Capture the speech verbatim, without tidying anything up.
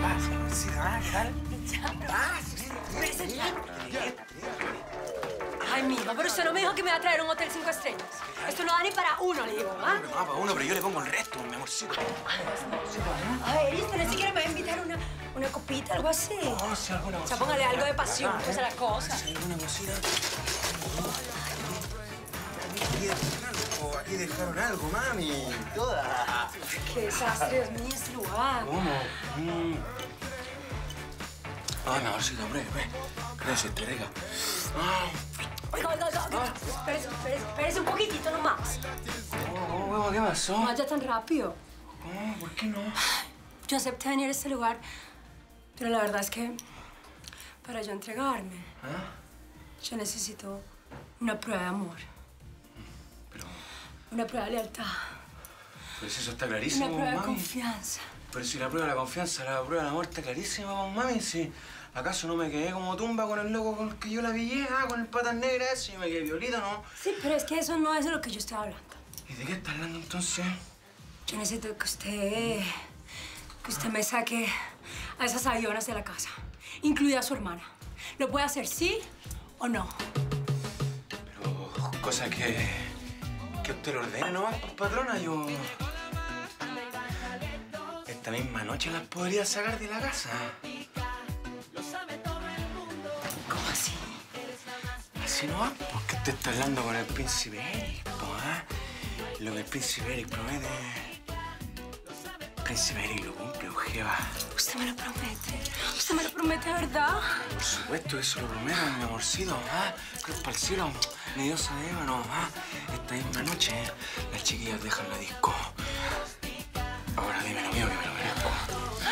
pasa, amorcita? ¿Qué tal? Ah, sí, Ay, mijo, pero usted no me dijo que me iba a traer un hotel cinco estrellas. Esto no da ni para uno, le digo, ¿ah? No, para uno, pero yo le pongo el resto, mi amorcito. A ver, usted ni siquiera me va a invitar una, una copita, algo así. No, si alguna O sea, póngale algo de pasión, pues a la cosa. Si alguna cosita. Aquí dejaron algo, aquí dejaron algo, mami. Toda. Qué desastre, Dios mío, este lugar. ¿Cómo? Mm. Ay, mi amorcito, hombre, ve. Gracias, te rica. Ay. Oiga, oiga, oiga, oiga. Espérese, espérese, espérese un poquitito nomás. ¿Cómo, huevo? ¿Qué pasó? No vaya tan rápido. ¿Cómo? ¿Por qué no? Yo acepté venir a este lugar, pero la verdad es que para yo entregarme, ¿Ah? yo necesito una prueba de amor. Pero... Una prueba de lealtad. Pues eso está clarísimo, Una prueba de mami. confianza. Pero si la prueba de la confianza, la prueba del amor está clarísima, pues, mami. Si acaso no me quedé como tumba con el loco con el que yo la pillé, ah, con el patas negras ese, y me quedé violita, ¿no? Sí, pero es que eso no es de lo que yo estoy hablando. ¿Y de qué estás hablando entonces? Yo necesito que usted... que usted me saque a esas avionas de la casa, incluida a su hermana. ¿Lo puede hacer sí o no? Pero cosas que... que usted lo ordene nomás, pues, patrona, yo... Esta misma noche las podría sacar de la casa. ¿Cómo así? Así no va, porque usted está hablando con el príncipe Eric, po, ¿ah? Lo que el príncipe Eric promete... El príncipe Eric lo cumple, ojeva. Usted me lo promete. Usted me lo promete, ¿verdad? Por supuesto que se lo prometo, mi amorcito, ¿ah? Cruz para el cielo, mi diosa de ébano, ¿ah? Esta misma noche, las chiquillas dejan la disco. Ahora dime lo mío que me lo merezco.